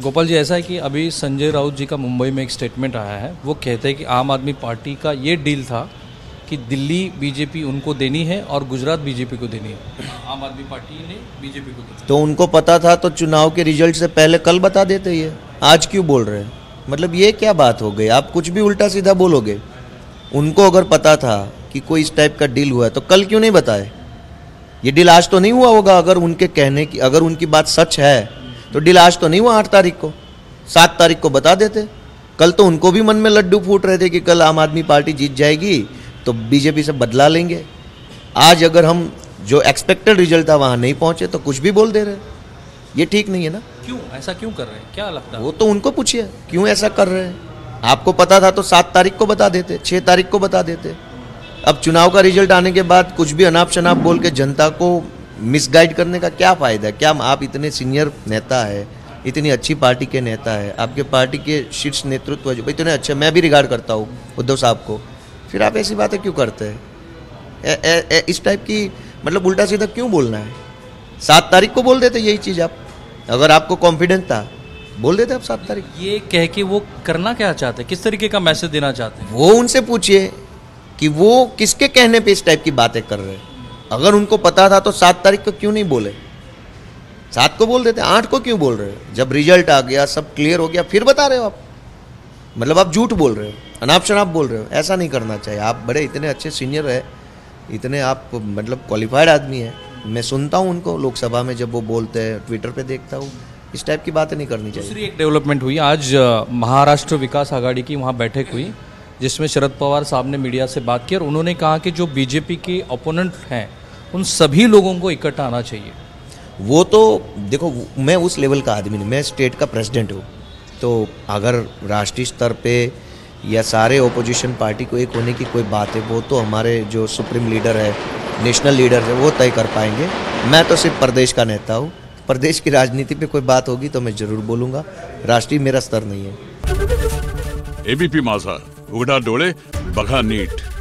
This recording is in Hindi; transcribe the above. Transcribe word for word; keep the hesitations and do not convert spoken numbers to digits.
गोपाल जी, ऐसा है कि अभी संजय राउत जी का मुंबई में एक स्टेटमेंट आया है। वो कहते हैं कि आम आदमी पार्टी का ये डील था कि दिल्ली बीजेपी उनको देनी है और गुजरात बीजेपी को देनी है। आम आदमी पार्टी ने बीजेपी को देनी। तो उनको पता था तो चुनाव के रिजल्ट से पहले कल बता देते ये, आज क्यों बोल रहे हैं? मतलब ये क्या बात हो गई? आप कुछ भी उल्टा सीधा बोलोगे। उनको अगर पता था कि कोई इस टाइप का डील हुआ है तो कल क्यों नहीं बताए? ये डील आज तो नहीं हुआ होगा। अगर उनके कहने की, अगर उनकी बात सच है तो डील आज तो नहीं हुआ आठ तारीख को, सात तारीख को बता देते। कल तो उनको भी मन में लड्डू फूट रहे थे कि कल आम आदमी पार्टी जीत जाएगी तो बीजेपी से बदला लेंगे। आज अगर हम जो एक्सपेक्टेड रिजल्ट था वहां नहीं पहुंचे तो कुछ भी बोल दे रहे। ये ठीक नहीं है ना। क्यों ऐसा क्यों कर रहे हैं? क्या लगता है? वो तो उनको पूछिए क्यों ऐसा कर रहे हैं। आपको पता था तो सात तारीख को बता देते, छह तारीख को बता देते। अब चुनाव का रिजल्ट आने के बाद कुछ भी अनाप शनाप बोल के जनता को मिसगाइड करने का क्या फायदा है? क्या आप इतने सीनियर नेता है, इतनी अच्छी पार्टी के नेता है, आपके पार्टी के शीर्ष नेतृत्व जो इतने अच्छे, मैं भी रिगार्ड करता हूँ उद्धव साहब को, फिर आप ऐसी बातें क्यों करते हैं? ए, ए, ए, इस टाइप की मतलब उल्टा सीधा क्यों बोलना है? सात तारीख को बोल देते यही चीज़। आप अगर आपको कॉन्फिडेंस था बोल देते आप सात तारीख। ये कह के वो करना क्या चाहते हैं? किस तरीके का मैसेज देना चाहते हैं? वो उनसे पूछिए कि वो किसके कहने पे इस टाइप की बातें कर रहे हैं। अगर उनको पता था तो सात तारीख को क्यों नहीं बोले? सात को बोल देते, आठ को क्यों बोल रहे हो? जब रिजल्ट आ गया, सब क्लियर हो गया, फिर बता रहे हो आप। मतलब आप झूठ बोल रहे हो, अनाप शनाप बोल रहे हो। ऐसा नहीं करना चाहिए। आप बड़े इतने अच्छे सीनियर है, इतने आप मतलब क्वालिफाइड आदमी है। मैं सुनता हूँ उनको लोकसभा में जब वो बोलते हैं, ट्विटर पे देखता हूँ। इस टाइप की बातें नहीं करनी चाहिए। दूसरी एक डेवलपमेंट हुई आज, महाराष्ट्र विकास आघाड़ी की वहाँ बैठक हुई जिसमें शरद पवार साहब ने मीडिया से बात की और उन्होंने कहा कि जो बीजेपी के ओपोनेंट हैं उन सभी लोगों को इकट्ठा आना चाहिए। वो तो देखो, मैं उस लेवल का आदमी नहीं, मैं स्टेट का प्रेसिडेंट हूँ। तो अगर राष्ट्रीय स्तर पे या सारे ओपोजिशन पार्टी को एक होने की कोई बात है, वो तो हमारे जो सुप्रीम लीडर है, नेशनल लीडर है, वो तय कर पाएंगे। मैं तो सिर्फ प्रदेश का नेता हूँ। प्रदेश की राजनीति पे कोई बात होगी तो मैं जरूर बोलूँगा। राष्ट्रीय मेरा स्तर नहीं है। एबीपी माझा, उघडा डोळे बघा नीट।